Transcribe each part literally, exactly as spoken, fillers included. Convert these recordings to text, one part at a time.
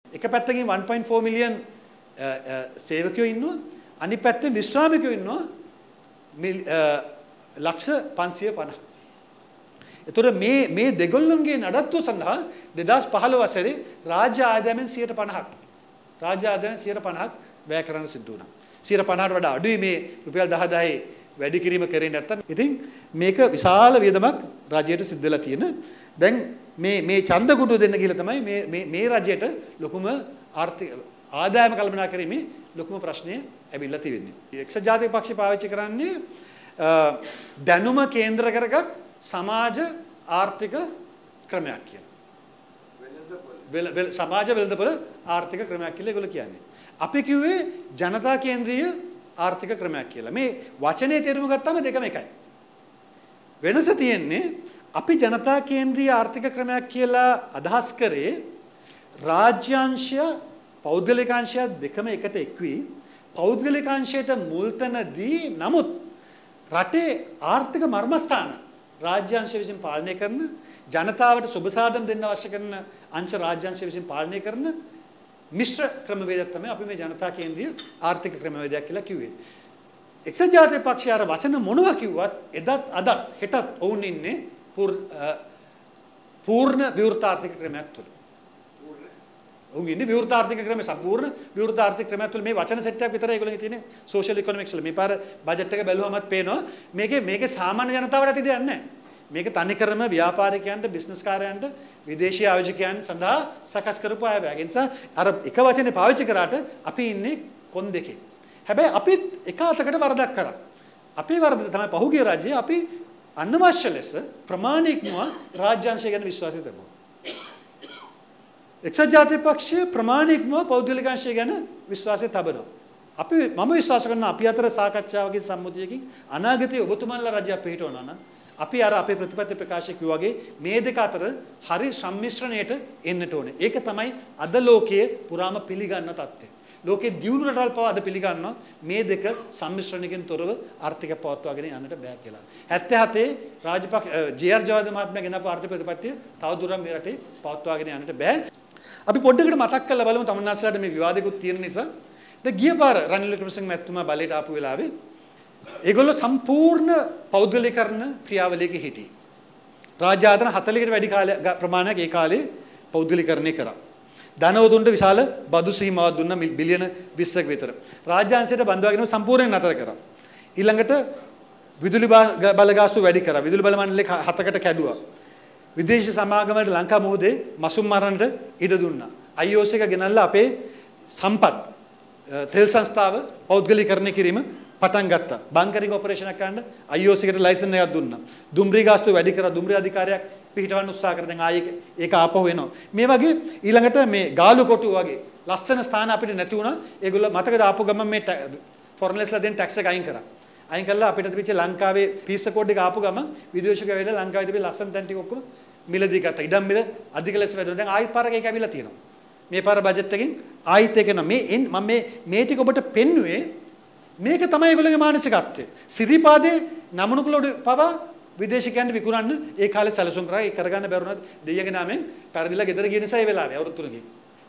එක පැත්තකින් one point four million සේවකයෝ ඉන්නවා. අනිත් පැත්තෙන් විශ්‍රාමිකයෝ ඉන්නවා ලක්ෂ පන්සිය පනහ. ඒතර මේ මේ දෙගොල්ලන්ගේ නඩත්තුව සඳහා දෙදාස් පහළොව වසරේ රාජ්‍ය ආදායමෙන් සියයට පනහක් රාජ්‍ය ආදායමෙන් සියයට පනහක් වැය කරන්න සිදු වුණා. සියයට පනහට වඩා අඩුයි මේ රුපියල් දහ දහයි වැඩි කිරීම කරේ නැත්තම්. ඉතින් මේක විශාල වියදමක් රජයට සිද්ධ වෙලා තියෙන. දැන් මේ මේ ඡන්ද කුඩුව දෙන්න කියලා තමයි මේ මේ මේ රජයට ලොකුම ආර්ථික ආදායම කල්පනා කිරීමේ ලොකුම ප්‍රශ්නය ඇවිල්ලා තියෙන්නේ. එක්සත් ජාතික පක්ෂය පාවිච්චි කරන්නේ දැනුම කේන්ද්‍ර කරගත් සමාජ ආර්ථික ක්‍රමයක් කියලා. වෙළඳපොළ සමාජ වෙළඳපොළ ආර්ථික ක්‍රමයක් කියලා ඒගොල්ලෝ කියන්නේ. අපි කිව්වේ ජනතා කේන්ද්‍රීය ආර්ථික ක්‍රමයක් කියලා. මේ වචනේ තේරුම ගත්තාම දෙකම එකයි. වෙනස තියෙන්නේ අපි ජනතා කේන්ද්‍රීය ආර්ථික ක්‍රමයක් කියලා අදහස් කරේ රාජ්‍යාංශය පෞද්ගලිකාංශය දෙකම එකට එක්වි පෞද්ගලිකාංශයට මුල්තන දී නමුත් රටේ ආර්ථික මර්මස්ථාන රාජ්‍යාංශය විසින් පාලනය කරන ජනතාවට සුබ සාධන දෙන්න අවශ්‍ය කරන අංශ රාජ්‍යාංශය විසින් පාලනය කරන මිශ්‍ර ක්‍රමවේදයක් තමයි අපි මේ ජනතා කේන්ද්‍රීය ආර්ථික ක්‍රමවේදයක් කියලා කිව්වේ. එක්සත් ජාතික පක්ෂය අර වචන මොනවා කිව්වත් එදත් අදත් හෙටත් ඔවුන් ඉන්නේ පූර්ණ විවෘත ආර්ථික ක්‍රමයක් තුළ. ඔවුන් ඉන්නේ විවෘත ආර්ථික ක්‍රමයේ සම්පූර්ණ විවෘත ආර්ථික ක්‍රමයක් තුළ මේ වචන සෙට් එකක් විතරයි ඒගොල්ලන්ගේ තියෙන්නේ සෝෂල් ඉකොනොමික්ස් වල. මේ පාර බජට් එක බැලුවමත් පේනවා මේකේ මේකේ සාමාන්‍ය ජනතාවට ඇති දෙයක් නැහැ. මේක තනිකරම ව්‍යාපාරිකයන්ට බිස්නස් කාරයන්ට විදේශීය ආයෝජකයන් සඳහා සකස් කරපු අයවැය. ඒ නිසා අර එක වචනේ පාවිච්චි කරාට අපි ඉන්නේ කොන් දෙකේ. හැබැයි අපිත් එක අතකට වරදක් කරා. අපේ වරද තමයි පහුගිය රජයේ අපි අනවශ්‍ය ලෙස ප්‍රමාණිකව රාජ්‍යාංශය ගැන විශ්වාසය තිබුණා. එක්සත් ජාතික පක්ෂය ප්‍රමාණිකව පෞද්ගලිකාංශය ගැන විශ්වාසය තබනවා. අපි මම විශ්වාස කරනවා අපි අතර සාකච්ඡාවකින් සම්මුතියකින් අනාගතයේ ඔබතුමන්ලා රජය පිහිටවනවා නම් අපි අර අපේ ප්‍රතිපත්ති ප්‍රකාශය කිව්වා වගේ මේ දෙක අතර හරි සම්මිශ්‍රණයට එන්නට ඕනේ. ඒක තමයි අද ලෝකයේ පුරාම පිළිගන්න තත්ත්වය. ලෝකයේ දියුණු රටවල් පවා අද පිළිගන්නවා මේ දෙක සම්මිශ්‍රණයකින් තොරව ආර්ථික පවත්වාගෙන යන්නට බෑ කියලා. හැත්තෑ හතේ රාජපක්ෂ ජේ.ආර්. ජයවර්ධන මහත්මයා ගෙනපු ආර්ථික ප්‍රතිපත්තිය තවදුරටත් මේ රටේ පවත්වාගෙන යන්නට බෑ. අපි පොඩ්ඩකට මතක් කරලා බලමු තමුන්නාස්ලාට මේ විවාදිකුත් තියෙන නිසා. දැන් ගිය පාර රනිල් වික්‍රමසිංහ මැතිතුමා බලයට ආපු වෙලාවේ ඒගොල්ලෝ සම්පූර්ණ පෞද්ගලිකරණ ක්‍රියාවලියක හිටියේ. රාජ්‍ය ආයතන හතළිහකට වැඩි කාලය ප්‍රමාණයක් ඒ කාලේ පෞද්ගලිකරණය කරා. ධනවතුන්ට විශාල බදු සීමාවක් දුන්නා බිලියන විස්සක විතර. රාජ්‍යාංශයට බඳවාගෙන සම්පූර්ණයෙන් නතර කරා. ඊළඟට විදුලි බල ගාස්තු වැඩි කරා. විදුලි බල මණ්ඩලය හතකට කැඩුවා. විදේශ සමාගමකට ලංකා මොහොතේ මසුම් මරන්නට ඉඩ දුන්නා. අයි ඕ එස් එක ගෙනල්ලා අපේ සම්පත් තෙල් සංස්ථාව පෞද්ගලිකරණය කිරීම පටන් ගත්තා. බංකරින් ඔපරේෂන් එකක් ගන්න අයි ඕ එස් එකට ලයිසන් එකක් දුන්නා. දුම්රිය ගාස්තුව වැඩි කරා. දුම්රිය අධිකාරියක් පිටවන්න උත්සාහ කරා. දැන් ආයේ ඒක ආපහු එනවා. මේ වගේ ඊළඟට මේ ගාලු කොටු වගේ ලස්සන ස්ථාන අපිට නැති වුණා. ඒගොල්ලෝ මතකද ආපු ගමන් මේ ෆොරනර්ස්ලා දෙන ටැක්ස් එක අයින් කරා. අයින් කළා අපිට තිබිච්ච ලංකාවේ පීස කෝඩ් එක ආපු ගමන් විදේශිකයෝ ඇවිල්ලා ලංකාවේ තිබෙන ලස්සන තැන් ටික ඔක්කොම මිලදී ගත්තා. ඉඩම් මිල අධික ලෙස වැඩි වෙනවා. දැන් ආයෙත් පාරක ඒක ඇවිල්ලා තියෙනවා. මේ පාර බජට් එකෙන් ආයෙත් ඒක එනවා. මේ මම මේ මේ ටික ඔබට පෙන්නුවේ මේක තමයි ඒගොල්ලෝගේ මානසිකත්වය. සිරිපාදේ නමනුකුලොඩ පවා විදේශිකයන්ට විකුණන්න ඒ කාලේ සැලසුම් කරා. ඒ කරගන්න බැරුණත් දෙයියගේ නාමයෙන් පෙරදිලා ගෙදර ගිය නිසා ඒ වෙලාවේ අවුරුදු තුනකින්.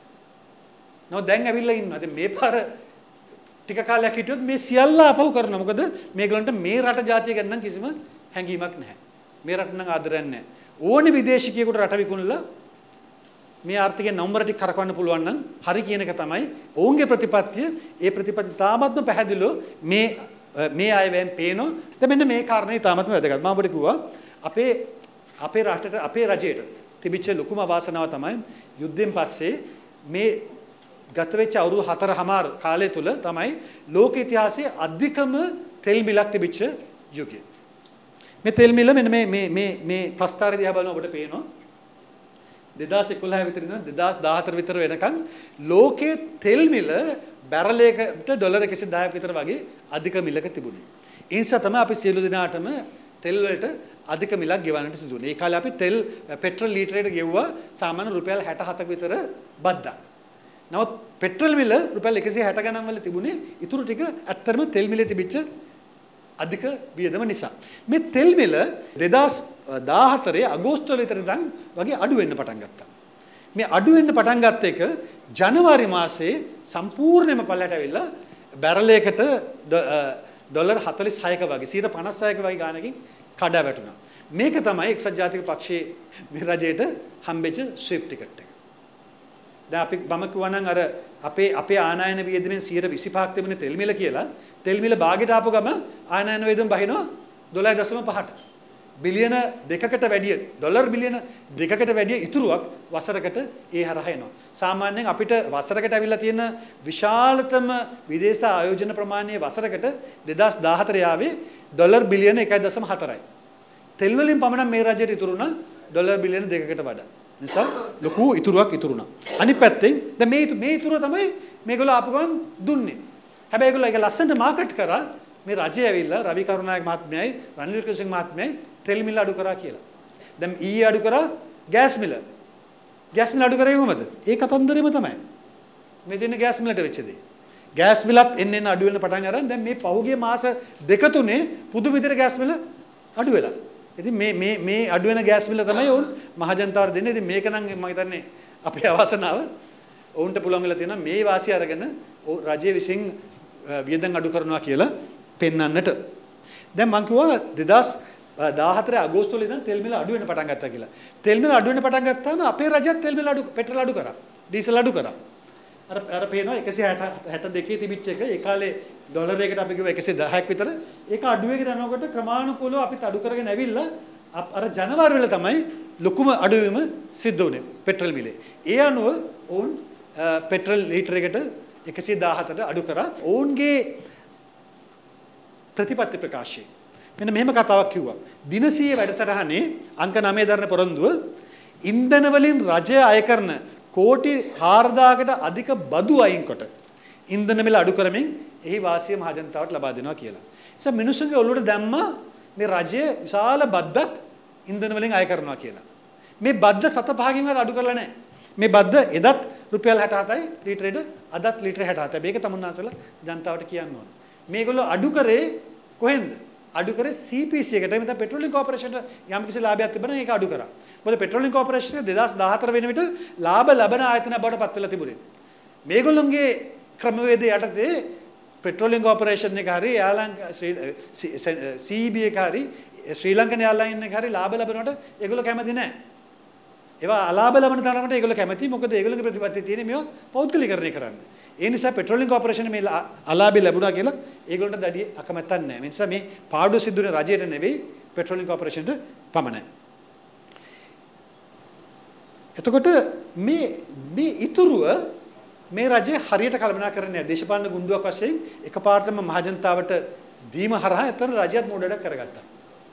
නෝ දැන් ඇවිල්ලා ඉන්නවා. දැන් මේ පාර ටික කාලයක් හිටියොත් මේ සියල්ල අපහු කරනවා. මොකද මේගොල්ලන්ට මේ රට ජාතිය ගැන නම් කිසිම හැඟීමක් නැහැ. මේ රට නම් ආදරයක් නැහැ. ඕනි විදේශිකයෙකුට රට විකුණලා මේ ආර්ථිකයෙන් නම්බර ටික කරකවන්න පුළුවන් නම් හරි කියන එක තමයි ඔවුන්ගේ ප්‍රතිපත්තිය. ඒ ප්‍රතිපත්තිය තාමත්ම පැහැදිලිව මේ මේ අයවෙන් පේනවා. දැන් මෙන්න මේ කාරණේ තාමත්ම වැදගත්. මම ඔබට කිව්වා අපේ අපේ රටට අපේ රජයට තිබිච්ච ලොකුම අවාසනාව තමයි යුද්ධයෙන් පස්සේ මේ ගත වෙච්ච අවුරුදු හතරමාර කාලය තුල තමයි ලෝක ඉතිහාසයේ අධිකම තෙල් මිලක් තිබිච්ච යුගය. මේ තෙල් මිල මෙන්න මේ මේ මේ මේ ප්‍රස්ථාරය දිහා බලන ඔබට පේනවා දෙදාස් එකොළහ විතර ඉඳන් දෙදාස් දාහතර විතර වෙනකන් ලෝකයේ තෙල් මිල බැරල් එකකට ඩොලර් එකසිය දහයක් විතර වගේ අධික මිලක තිබුණේ. ඒ නිසා තමයි අපි සියලු දෙනාටම තෙල් වලට අධික මිලක් ගෙවන්නට සිදු වුණේ. ඒ කාලේ අපි තෙල් පෙට්‍රල් ලීටරයකට ගෙවුවා සාමාන්‍ය රුපියල් හැට හතක විතර බද්දක්. නමුත් පෙට්‍රල් මිල රුපියල් එකසිය හැට ගණන් වල තිබුණේ. ඊටු ටික ඇත්තටම තෙල් මිලේ තිබිච්ච අධික වියදම නිසා. මේ තෙල් මිල දෙදාස් දාහතරේ අගෝස්තුව විතර ඉඳන් වගේ අඩු වෙන්න පටන් ගත්තා. මේ අඩු වෙන්න පටන් ගත්ත එක ජනවාරි මාසයේ සම්පූර්ණයෙන්ම පල්ලයට ඇවිල්ලා බැරල් එකකට ඩොලර් හතළිස් හයක වගේ සියයට පනස් හයක වගේ ගානකින් කඩා වැටුණා. මේක තමයි එක්සත් ජාතික පක්ෂයේ මේ රජයට හම්බෙච්ච ස්විප් ටිකට් එක. දැන් අපි මම කිව්වා නම් අර අපේ අපේ ආනයන වියදමෙන් සියයට විසිපහක් තිබුණේ තෙල් මිල කියලා. තෙල් මිල බාගෙට ආපු ගම ආනයන වියදම බහිනවා දොළහ දශම පහට. බිලියන දෙකකට වැඩිය ඩොලර් බිලියන දෙකකට වැඩිය ඉතුරුවක් වසරකට ඒ හරහා එනවා. සාමාන්‍යයෙන් අපිට වසරකට ඇවිල්ලා තියෙන විශාලතම විදේශ ආයෝජන ප්‍රමාණය වසරකට දෙදාස් දාහතර ආවේ ඩොලර් බිලියන එකයි දශම හතරයි. තෙල් වලින් පමණ මේ රජයට ඉතුරු වුණා ඩොලර් බිලියන දෙකකට වඩා. නිසා ලොකු ඉතුරුවක් ඉතුරු වුණා. අනිත් පැත්තෙන් දැන් මේ මේ ඉතුරුව තමයි මේගොල්ලෝ ආපු ගමන් දුන්නේ. හැබැයි ඒගොල්ලෝ ඒක ලස්සනට මාකට් කරා මේ රජය ඇවිල්ලා රවි කරුණානායක මහත්මයයි රනිල් වික්‍රමසිංහ මහත්මයයි තෙල් මිල අඩු කරා කියලා. දැන් ඊයේ අඩු කරා ගෑස් මිල. ගෑස් මිල අඩු කරේ කොහමද? ඒ කතන්දරෙම තමයි. මේ දෙන්නේ ගෑස් මිලට වෙච්ච දේ. ගෑස් මිලත් එන්න එන්න අඩු වෙන පටන් අරන් දැන් මේ පහුගිය මාස දෙක තුනේ පුදු විදිහට ගෑස් මිල අඩු වෙලා. ඉතින් මේ මේ මේ අඩු වෙන ගෑස් මිල තමයි උන් මහජනතාවට දෙන්නේ. ඉතින් මේක නම් මම හිතන්නේ අපේ අවසනාව උන්ට පුළුවන් වෙලා තියෙනවා මේ වාසිය අරගෙන රජයේ විසින් වියදම් අඩු කරනවා කියලා පෙන්වන්නට. දැන් මම කිව්වා දෙදාස් දාහතර අගෝස්තුවේ ඉඳන් තෙල් මිල අඩු වෙන පටන් ගත්තා කියලා. තෙල් මිල අඩු වෙන පටන් ගත්තාම අපේ රජයත් තෙල් මිල අඩු පෙට්‍රල් අඩු කරා. ඩීසල් අඩු කරා. අර අර පේනවා එකසිය හැට දෙකේ තිබිච්ච එක ඒ කාලේ ඩොලර් එකකට අපි කිව්වා එකසිය දහයක් විතර. ඒක අඩු වෙගෙන යනකොට ක්‍රමානුකූලව අපිත් අඩු කරගෙන ඇවිල්ලා අර ජනවාරි වල තමයි ලොකුම අඩුවීම සිද්ධ වුනේ පෙට්‍රල් මිලේ. ඒ අනුව ඕන් පෙට්‍රල් ලීටර් එකට එකසිය දාහතට අඩු කරා. ඔවුන්ගේ ප්‍රතිපත්ති ප්‍රකාශය මෙන්න මෙහෙම කතාවක් කිව්වා. දිනසියේ වැඩසටහනේ අංක නවය දරන පොරොන්දුව ඉන්ධන වලින් රජය අය කරන කෝටි හාරදාහකට අධික බදු අයින් කොට ඉන්ධන මිල අඩු කරමින් එහි වාසිය මහ ජනතාවට ලබා දෙනවා කියලා. ඒ මිනිස්සුන්ගේ ඔළුවට දැම්මා මේ රජය විශාල බද්දක් ඉන්ධන වලින් අය කරනවා කියලා. මේ බද්ද සත පහකින්වත් අඩු කරලා නැහැ. මේ බද්ද එදත් රුපියල් හැට හතයි ලීටරෙට අදත් ලීටර හැට හතයි. මේක තමුන්නාසලා ජනතාවට කියන්න ඕන. මේගොල්ලෝ අඩු කරේ කොහෙන්ද? අඩු කරේ සී පී සී එකට. එතන පෙට්‍රෝලියම් කෝපරේෂන්ට යම්කිසි ලාභයක් තිබුණා ඒක අඩු කරා. මොකද පෙට්‍රෝලියම් කෝපරේෂන් දෙදාස් දාහතර වෙන විට ලාභ ලබන ආයතන බවට පත් වෙලා තිබුණේ. මේගොල්ලෝගේ ක්‍රමවේදය යටතේ පෙට්‍රෝලියම් කෝපරේෂන් එක හරි යාලංක සී බී එක හරි ශ්‍රී ලංකන් එයාර්ලයින් එක හරි ලාභ ලබනකොට ඒගොල්ලෝ කැමති නැහැ. ඒවා අලාභ ලබන තරමට ඒගොල්ලෝ කැමති. මොකද ඒගොල්ලෝගේ ප්‍රතිපත්තිය තියෙන්නේ මේවා පෞද්ගලිකරණය කරන්න. ඒ නිසා පෙට්‍රෝලියම් කෝපරේෂන් මේ අලාභය ලැබුණා කියලා ඒගොල්ලන්ට දැඩි අකමැත්තක් නැහැ. ඒ නිසා මේ පාඩුව සිදුනේ රජයට නෙවෙයි පෙට්‍රෝලියම් කෝපරේෂන්ට පමණයි. එතකොට මේ මේ ඉතුරුව මේ රජය හරියට කල්පනා කරන්නේ නැහැ. දේශපාලන ගුණ්ඩුවක් වශයෙන් එකපාරටම මහජනතාවට දීම හරහා එතන රජයත් මොඩඩක් කරගත්තා.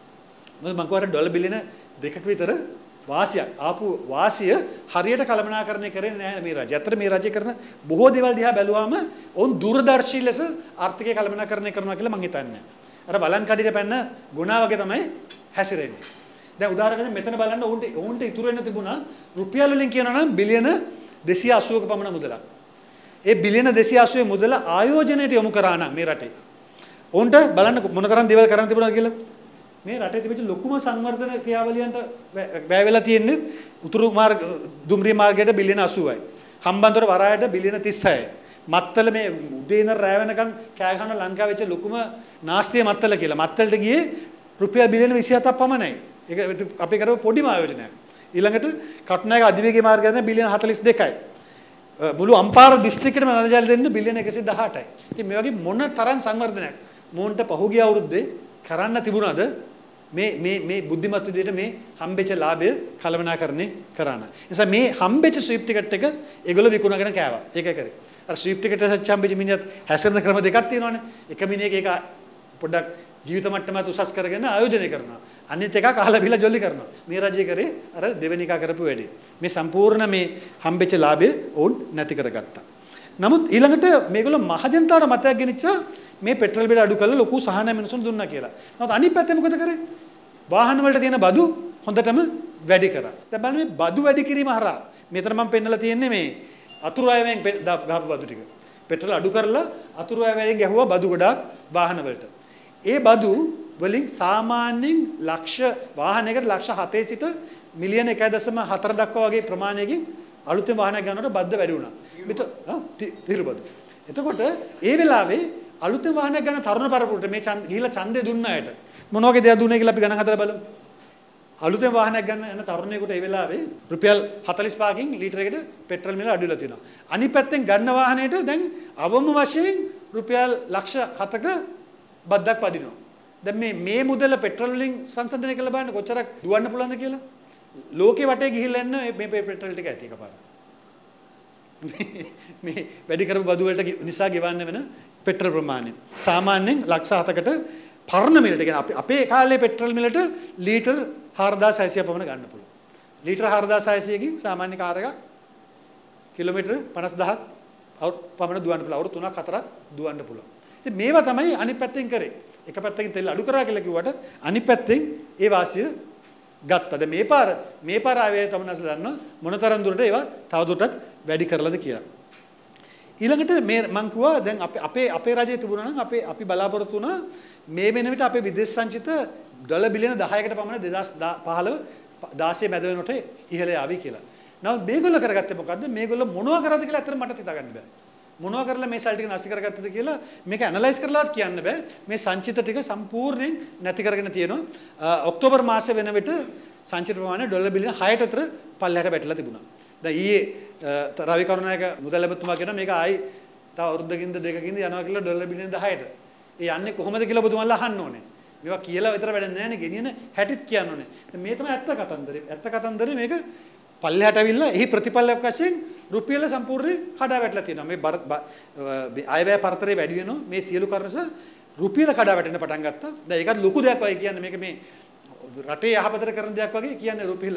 මොකද මම කියවර ඩොලර් බිලියන දෙකක විතර වාසියක් ආපු වාසිය හරියට කළමනාකරණය කරන්නේ නැහැ මේ රජය. අතර මේ රජය කරන බොහෝ දේවල් දිහා බැලුවාම ඔවුන් දුරදර්ශී ලෙස ආර්ථිකය කළමනාකරණය කරනවා කියලා මම හිතන්නේ. අර බලන් කඩේට පැන්න ගුණා වගේ තමයි හැසිරෙන්නේ. දැන් උදාහරණයක් මෙතන බලන්න ඔවුන්ට ඔවුන්ට ඉතුරු වෙන තිබුණා රුපියල් වලින් කියනවා නම් බිලියන දෙසිය අසූවක පමණ මුදලක්. ඒ බිලියන දෙසිය අසූවේ මුදල ආයෝජනයට යොමු කරා නම් මේ රටේ ඔවුන්ට බලන්න මොන තරම් දේවල් කරන්න තිබුණාද කියලා. මේ රටේ තිබිච්ච ලොකුම සංවර්ධන ක්‍රියාවලියන්ට වැය වෙලා තියෙන්නේ උතුරු මාර්ග දුම්රිය මාර්ගයට බිලියන අසූවයි. හම්බන්තොට වරායට බිලියන තිස්හයයි. මත්තල මේ උදේ ඉඳන් රැ වෙනකන් කෑ ගහන ලංකාවේ වෙච්ච ලොකුම නාස්තිය මත්තල කියලා. මත්තලට ගියේ රුපියල් බිලියන විසිහතක් පමණයි. ඒක අපි කරපු පොඩිම ආයෝජනයක්. ඊළඟට කටුනායක අධිවේගී මාර්ගයට බිලියන හතළිස් දෙකයි. මුළු අම්පාර දිස්ත්‍රික්කෙටම නරජාල දෙන්න බිලියන එකසිය දහඅටයි. ඉතින් මේ වගේ මොන තරම් සංවර්ධනයක් මොන්ට පහුගිය අවුරුද්දේ කරන්න තිබුණාද මේ මේ මේ බුද්ධිමත් විදිහට මේ හම්බෙච්ච ලාභය කළමනාකරණය කරාන. ඒ නිසා මේ හම්බෙච්ච ස්විප් ටිකට් එක ඒගොල්ලෝ විකුණගෙන කෑවා. ඒකයි කරේ. අර ස්විප් ටිකට් එක හම්බෙච්ච මිනිහත් හැසිරෙන ක්‍රම දෙකක් තියෙනවානේ. එක මිනිහෙක් ඒක පොඩ්ඩක් ජීවිත මට්ටමත් උසස් කරගෙන ආයෝජනය කරනවා. අනිත් එක කහලා බිලා ජොලි කරනවා. මේ රජය කරේ අර දෙවෙනි එක කරපු වැඩේ. මේ සම්පූර්ණ මේ හම්බෙච්ච ලාභය වුන් නැති කරගත්තා. නමුත් ඊළඟට මේගොල්ලෝ මහජනතාවට මතයක් ගෙනිච්චා මේ පෙට්‍රල් බිල අඩු කරලා ලොකු සහනයක් මිනිසුන් දුන්නා කියලා. නමුත් අනිත් පැත්තේ මොකද කරේ? වාහන වලට තියෙන බදු හොඳටම වැඩි කරා. දැන් බලන්න මේ බදු වැඩි කිරීම හරහා මෙතන මම පෙන්නලා තියෙන්නේ මේ අතුරු අයවෙන් ගහපු බදු ටික. පෙට්‍රල් අඩු කරලා අතුරු අයවෙන් ගැහුවා බදු ගොඩාක් වාහන වලට. ඒ බදු වලින් සාමාන්‍යයෙන් ලක්ෂ වාහනයකට ලක්ෂ හතේ සිට මිලියන එකයි දශම හතර දක්වා වගේ ප්‍රමාණයකින් අලුතෙන් වාහනයක් ගන්නකොට බද්ද වැඩි වුණා. මෙත තීරුබදු. එතකොට ඒ වෙලාවේ අලුතෙන් වාහනයක් ගන්න තරුණ පරපුරට මේ ගිහිලා ඡන්දය දුන්න අයට මොන වගේ දේවල් දුන්නේ කියලා අපි ගණන් හදලා බලමු. අලුතෙන් වාහනයක් ගන්න යන තරුණයෙකුට ඒ වෙලාවේ රුපියල් හතළිස් පහකින් ලීටරයකට පෙට්‍රල් මිල අඩු වෙලා තියෙනවා. අනිත් පැත්තෙන් ගන්න වාහනේට දැන් අවම වශයෙන් රුපියල් ලක්ෂ හතක බද්දක් පදිනවා. දැන් මේ මේ මුදල පෙට්‍රල් වලින් සංසන්දනය කළ බලන්න කොච්චරක් දුවන්න පුළුවන්ද කියලා. ලෝකේ වටේ ගිහිල්ලා එන්න මේ පෙට්‍රල් ටික ඇති එකපාරට. මේ වැඩි කරපු බදු වලට නිසා ගෙවන්න වෙන පෙට්‍රල් ප්‍රමාණය. සාමාන්‍යයෙන් ලක්ෂ හතකට පරණ මිලට කියන අපේ කාලේ පෙට්‍රල් මිලට ලීටර් හාරදාස් හයසිය පමණ ගන්න පුළුවන්. ලීටර් හාරදාස් හයසියකින් සාමාන්‍ය කාර් එකක් කිලෝමීටර් පනස් දහයක් පමණ දුවන්න පුළුවන්. අවුරුදු තුනක් හතරක් දුවන්න පුළුවන්. ඉතින් මේවා තමයි අනිත් පැත්තෙන් කරේ. එක පැත්තකින් තෙල් අඩු කරා කියලා කිව්වට අනිත් පැත්තෙන් ඒ වාසිය ගත්තා. දැන් මේ පාර මේ පාර ආවේ තමයි නැසලා දන්නවා මොනතරම් දුරට ඒවා තවදුරටත් වැඩි කරලාද කියලා. ඊළඟට මේ මම කිව්වා දැන් අපේ අපේ අපේ රජයේ තිබුණා නම් අපේ අපි බලාපොරොත්තු වුණා මේ වෙන විට අපේ විදේශ සංචිත ඩොලර් බිලියන දහයකට පමණ දෙදාස් පහළොව දාසය මැද වෙනකොට ඉහළ ආවි කියලා. නමුත් මේගොල්ලෝ කරගත්තේ මොකද්ද? මේගොල්ලෝ මොනවා කරාද කියලා අතට මට හිතා ගන්න බෑ. මොනවා කරලා මේ සල්ලි ටික නැති කරගත්තද කියලා මේක ඇනලයිස් කරලාවත් කියන්න බෑ. මේ සංචිත ටික සම්පූර්ණයෙන් නැති කරගෙන තියෙනවා. ඔක්තෝබර් මාසෙ වෙන විට සංචිත ප්‍රමාණය ඩොලර් බිලියන හයකට විතර පල්ලෙහාට වැටිලා තිබුණා. දැන් ඊයේ රවි කරුණායක මුදල් ලැබතුමා කියනවා මේක ආයි තව අවුරුද්දකින්ද දෙකකින්ද යනවා කියලා ඩොලර් බිලියන දහයට. ඒ යන්නේ කොහොමද කියලා ඔබතුමාලා අහන්න ඕනේ. මේවා කියලා විතර වැඩක් නැහැ නේ. ගෙනියන හැටිත් කියන්න ඕනේ. මේ තමයි ඇත්ත කතන්දරේ. ඇත්ත කතන්දරේ මේක පල්ලෙහාට අවිල්ලා එහි ප්‍රතිපලයක් වශයෙන් රුපියල සම්පූර්ණයෙන් කඩා වැටලා තියෙනවා. මේ අයවැය පරතරය වැඩි වෙනවා. මේ සියලු කාරණා නිසා රුපියල කඩා වැටෙන්න පටන් ගත්තා. දැන් ඒකත් ලොකු දෙයක් වගේ කියන්නේ මේක මේ රටේ යහපතට කරන දෙයක් වගේ කියන්නේ රුපියල.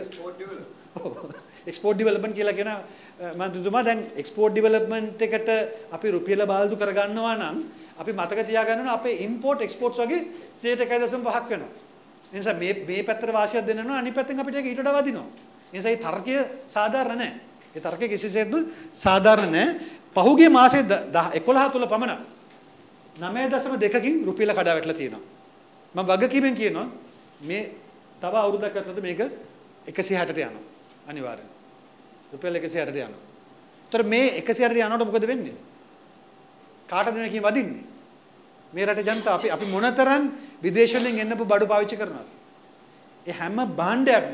එක්ස්පෝර්ට් ඩෙවලොප්මන්ට් කියලා කියන මම තුතුමා දැන් එක්ස්පෝර්ට් ඩෙවලොප්මන්ට් එකට අපි රුපියල බාල්දු කරගන්නවා නම් අපි මතක තියාගන්න ඕනේ අපේ ඉම්පෝර්ට් එක්ස්පෝර්ට්ස් වගේ සියයට එකයි දශම පහක් වෙනවා. ඒ නිසා මේ මේ පැත්තට වාසියක් දෙන්න ඕන අනිත් පැත්තෙන් අපිට ඒක ඊට වඩා වදිනවා. ඒ නිසා මේ තර්කය සාධාරණ නැහැ. ඒ තර්කය කිසිසේත්ම සාධාරණ නැහැ. පහුගිය මාසේ එකොළහ තුල පමණ නවය දශම දෙකකින් රුපියල කඩා වැටලා තියෙනවා. මම වගකීමෙන් කියනවා මේ තව අවුරුද්දක් ඇතුළත මේක එකසිය හැටට යනවා. අනිවාර්යෙන්. රුපියල් එකසිය හැටට යනවා. ඒතර මේ එකසිය හැටට යනකොට මොකද වෙන්නේ? කාටද මේකෙන් වදින්නේ? මේ රටේ ජනතාව අපි අපි මොනතරම් විදේශ වලින් එන්නපු බඩු පාවිච්චි කරනවද? ඒ හැම භාණ්ඩයක්ම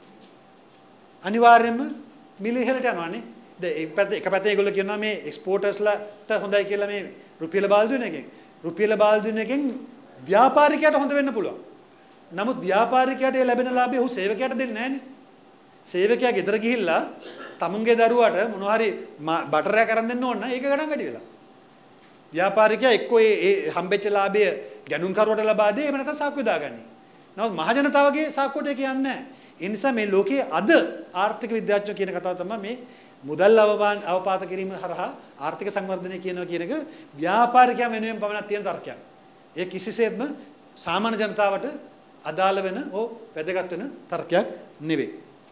අනිවාර්යයෙන්ම මිල ඉහළට යනවානේ. දැන් එක පැත්තේ එක පැත්තේ ඒගොල්ලෝ කියනවා මේ එක්ස්පෝර්ටර්ස්ලාට හොඳයි කියලා මේ රුපියල බාල්දු වෙන එකෙන්. රුපියල බාල්දු වෙන එකෙන් ව්‍යාපාරිකයාට හොඳ වෙන්න පුළුවන්. නමුත් ව්‍යාපාරිකයාට ඒ ලැබෙන ලාභය ඔහු සේවකයාට දෙන්නේ නැහනේ. සේවකයා ගෙදර ගිහිල්ලා තමුන්ගේ දරුවාට මොනවා හරි බටරයක් අරන් දෙන්න ඕන නම් ඒක ගණන් වැඩි වෙලා. ව්‍යාපාරිකයා එක්කෝ ඒ හම්බෙච්ච ලාභය ගැනුම් කරුවට ලබා දෙයි එහෙම නැත්නම් සාක්කුව දාගනි. නමුත් මහ ජනතාවගේ සාක්කුවට ඒක යන්නේ නැහැ. ඒ නිසා මේ ලෝකයේ අද ආර්ථික විද්‍යාඥයෝ කියන කතාව තමයි මේ මුදල් අවවාන් අවපාත කිරීම හරහා ආර්ථික සංවර්ධනය කියනවා කියන එක ව්‍යාපාරිකයා වෙනුවෙන් පමණක් තියෙන තර්කයක්. ඒ කිසිසේත්ම සාමාන්‍ය ජනතාවට අදාළ වෙන ඕ වැදගත් වෙන තර්කයක් නෙවෙයි.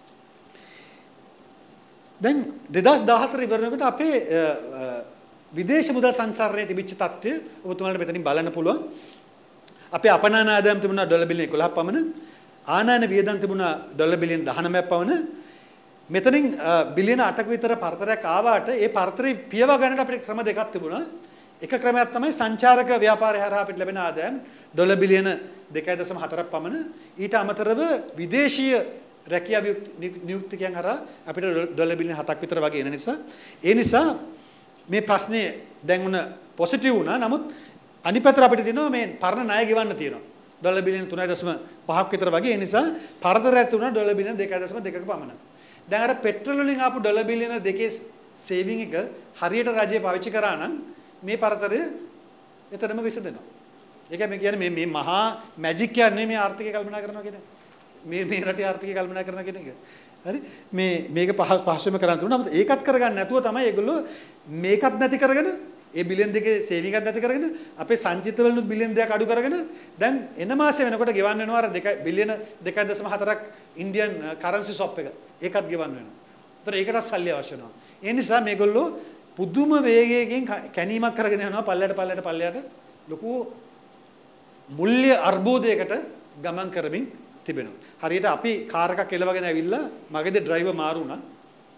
දැන් දෙදාස් දාහතර ඉවරනකොට අපේ විදේශ මුදල් සංසරණයේ තිබිච්ච තත්ත්වය ඔබතුමාලට මෙතනින් බලන්න පුළුවන්. අපේ අපනාන ආදායම් තිබුණා ඩොලර් බිලියන එකොළහක් පමණ. ආනයන වියදම් තිබුණා ඩොලර් බිලියන දහනවයක් පමණ. මෙතනින් බිලියන අටක විතර පරතරයක් ආවාට ඒ පරතරේ පියව ගන්නට අපිට ක්‍රම දෙකක් තිබුණා. එක ක්‍රමයක් තමයි සංචාරක ව්‍යාපාරය හරහා අපිට ලැබෙන ආදායම් ඩොලර් බිලියන දෙකයි දශම හතරක් පමණ. ඊට අමතරව විදේශීය රැකියා නියුක්තිකයන් හරහා අපිට ඩොලර් බිලියන හතක් විතර වගේ එන නිසා ඒ නිසා මේ ප්‍රශ්නේ දැන් උන පොසිටිව් වුණා. නමුත් අනිත් පැත්තට අපිට තියෙනවා මේ පරණ ණය ගෙවන්න තියෙනවා. ඩොලර් බිලියන තුනයි දශම පහක් විතර වගේ. ඒ නිසා පරතරයක් තුනා ඩොලර් බිලියන දෙකයි දශම දෙකක පමණ. දැන් අර පෙට්‍රල් වලින් ආපු ඩොලර් බිලියන දෙකේ සේවිං එක හරියට රජය පාවිච්චි කරා නම් මේ පරතරය එතරම් විසඳෙනවා. ඒකයි මේ කියන්නේ මේ මේ මහා මැජික් කියන්නේ මේ ආර්ථිකය කල්පනා කරනවා කියන්නේ. මේ මේ රටේ ආර්ථිකය කල්පනා කරනවා කියන එක. හරි මේ මේක පහසුවෙන්ම කරන්න තුන. නමුත් ඒකත් කරගන්න නැතුව තමයි ඒගොල්ලෝ මේකත් නැති කරගෙන ඒ බිලියන් දෙකේ සේවිං එකක් නැති කරගෙන අපේ සංචිත වලුත් බිලියන් දෙකක් අඩු කරගෙන දැන් එන මාසේ වෙනකොට ගෙවන්න වෙනවා අර දෙක බිලියන දෙකයි දශම හතරක් ඉන්දියන් කරන්සි ස්වැප් එක. ඒකත් ගෙවන්න වෙනවා. ඒතර ඒකටත් සල්ලි අවශ්‍ය වෙනවා. ඒ නිසා මේගොල්ලෝ පුදුම වේගයකින් කැණීමක් කරගෙන යනවා පල්ලයට පල්ලයට පල්ලයට ලොකු මුල්‍ය අර්බුදයකට ගමන් කරමින් තිබෙනවා. හරියට අපි කාර් එකක් එලවගෙන ඇවිල්ලා මගේදී ඩ්‍රයිවර් මාරු වුණා.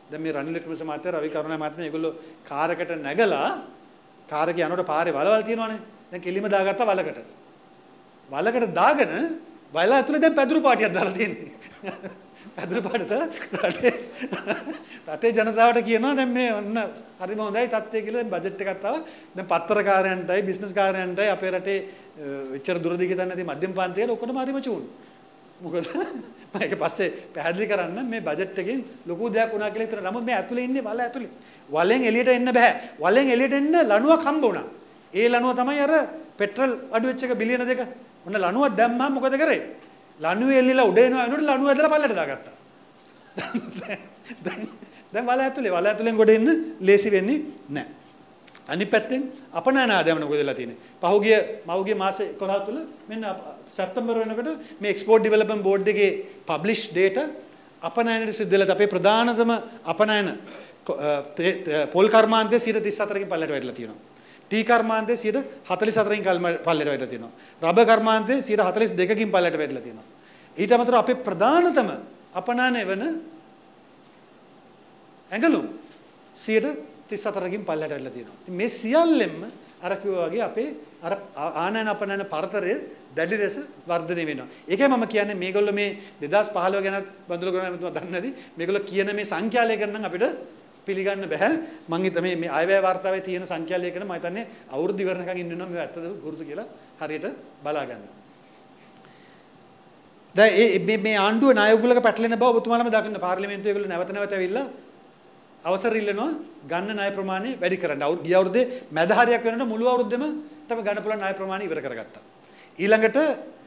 දැන් මේ රනිල් වික්‍රමසිංහ මහත්තයා රවි කරුණා මහත්මයා මේගොල්ලෝ කාර් එකට නැගලා කාර් එක යනකොට පාරේ වලවල් තියෙනවනේ. දැන් කෙලිම දාගත්තා වලකට. වලකට දාගෙන වල ඇතුලේ දැන් පැදුරු පාටියක් දාලා තියෙන්නේ. පැදුරු පාටට රටේ රටේ ජනතාවට කියනවා දැන් මේ ඔන්න හරිම හොඳයි තත්ත්වය කියලා දැන් බජට් එකක් ආවා. දැන් පත්තරකාරයන්ටයි බිස්නස් කාරයන්ටයි අපේ රටේ එච්චර දුර දිග දන්නේ නැති මධ්‍යම පන්තියේ ඔක්කොටම හරිම චූන්. මොකද මම ඒක පස්සේ පැහැදිලි කරන්න මේ බජට් එකෙන් ලොකු දෙයක් වුණා කියලා හිතන නමුත් මේ ඇතුලේ ඉන්නේ වල ඇතුලේ. වලෙන් එළියට එන්න බෑ. වලෙන් එළියට එන්න ලණුවක් හම්බ වුණා. ඒ ලණුව තමයි අර පෙට්‍රල් අඩු වෙච්ච එක බිලියන දෙක. ඔන්න ලණුවක් දැම්මම මොකද කරේ? ලණුවේ එල්ලලා උඩ එනවා එනකොට ලණුව ඇදලා පල්ලට දාගත්තා. දැන් දැන් වල ඇතුලේ වල ඇතුලෙන් ගොඩ එන්න ලේසි වෙන්නේ නැහැ. අනිත් පැත්තෙන් අපනයන ආදායම මොකද වෙලා තියෙන්නේ? පහුගිය මවුගිය මාස එකොළහ තුල මෙන්න සැප්තැම්බර් වෙනකොට මේ එක්ස්පෝර්ට් ඩෙවලොප්මන්ට් බෝඩ් එකේ පබ්ලිෂ් data අපනයනට සිද්ධ වෙලා අපේ ප්‍රධානතම අපනයන පොල් කර්මාන්තයේ සියයට තිස් හතරකින් පල්ලට වැටලා තියෙනවා. ටී කර්මාන්තයේ සියයට හතළිස් හතරකින් පල්ලට වැටලා තියෙනවා. රබර් කර්මාන්තයේ සියයට හතළිස් දෙකකින් පල්ලට වැටලා තියෙනවා. ඊට අමතරව අපේ ප්‍රධානතම අපනයන වෙන ඇඟලුම් සියයට තිස් හතරකින් පල්ලට වැටලා තියෙනවා. මේ සියල්ලෙම අර කිව්වා වගේ අපේ අර ආනයන අපනයන පරතරය දැඩි ලෙස වර්ධනය වෙනවා. ඒකයි මම කියන්නේ මේගොල්ලෝ මේ දෙදාස් පහළොව ගැන බඳුල කරනවා මම දන්නේ නැති. මේගොල්ලෝ කියන මේ සංඛ්‍යාලේඛන නම් අපිට පිළිගන්න බෑ. මම හිතන්නේ මේ අයවැය වාර්තාවේ තියෙන සංඛ්‍යාලේඛන මම හිතන්නේ අවුරුදු ඉවරනකන් ඉන්න වෙනවා මේ ඇත්තද ගුරුතු කියලා හරියට බලා ගන්න. දැන් මේ මේ ආණ්ඩුව ණයගුලක පැටලෙන බව ඔබතුමාලම දකින්න පාර්ලිමේන්තුවේ ඒගොල්ලෝ නැවත නැවත ඇවිල්ලා අවසර ඉල්ලනවා ගන්න ණය ප්‍රමාණය වැඩි කරන්න. ගිය අවුරුද්දේ මැද හරියක් වෙනකොට මුළු අවුරුද්දෙම තමයි ගන්න පුළුවන් ණය ප්‍රමාණය ඉවර කරගත්තා. ඊළඟට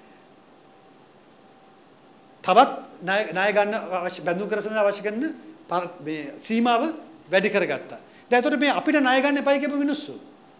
තවත් ණය ණය ගන්න අවශ්‍ය බැඳුම් කරසන අවශ්‍ය කරන මේ සීමාව වැඩි කරගත්තා. දැන් එතකොට මේ අපිට ණය ගන්න එපයි කියපු මිනිස්සු.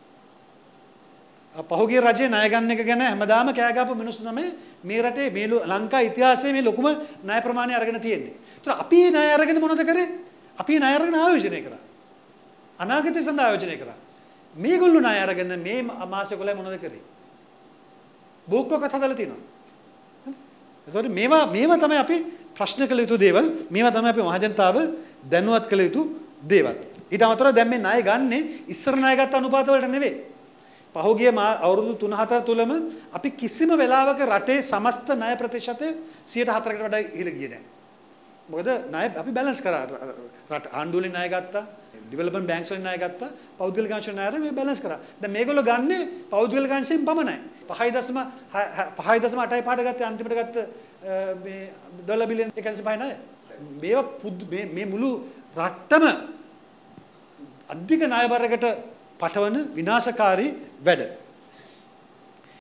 පහුගිය රජේ ණය ගන්න එක ගැන හැමදාම කෑ ගහපු මිනිස්සු තමයි මේ රටේ මේ ලංකා ඉතිහාසයේ මේ ලොකුම ණය ප්‍රමාණය අරගෙන තියෙන්නේ. ඒතර අපි ණය අරගෙන මොනවද කරේ? අපි ණය අරගෙන ආයෝජනය කරා. අනාගතය සඳහා ආයෝජනය කරා. මේගොල්ලෝ ණය අරගෙන මේ මාසෙ කොලයි මොනවද කරේ? බෝක්කකට හදලා තියෙනවා. ඒතකොට මේවා මේවා තමයි අපි ප්‍රශ්න කළ යුතු දේවල්. මේවා තමයි අපි මහජනතාව දැනුවත් කළ යුතු දේවල්. ඊට අමතරව දැන් මේ ණය ගන්නෙ ඉස්සර ණය ගත්ත අනුපාත වලට නෙවෙයි. පහුගිය අවුරුදු තුන හතර තුලම අපි කිසිම වෙලාවක රටේ සමස්ත ණය ප්‍රතිශතය සියයට හතරකට වඩා ඉහළ ගියේ නැහැ. මොකද ණය අපි බැලන්ස් කරා. රට ආණ්ඩුවලින් ණය ගත්තා, ඩෙවලොප්මන්ට් බැංක්ස් වලින් ණය ගත්තා, පෞද්ගලික අංශ ණය අරන් මේ බැලන්ස් කරා. දැන් මේගොල්ලෝ ගන්නෙ පෞද්ගලික අංශයෙන් පමණයි. පහයි දශම පහයි දශම අටයි පාට ගත්තේ අන්තිමට ගත්ත මේ ඩොලර් බිලියන එකසිය පහ ණය. මේවා මේ මේ මුළු රටම අධික ණය බරකට පටවන විනාශකාරී වැඩ.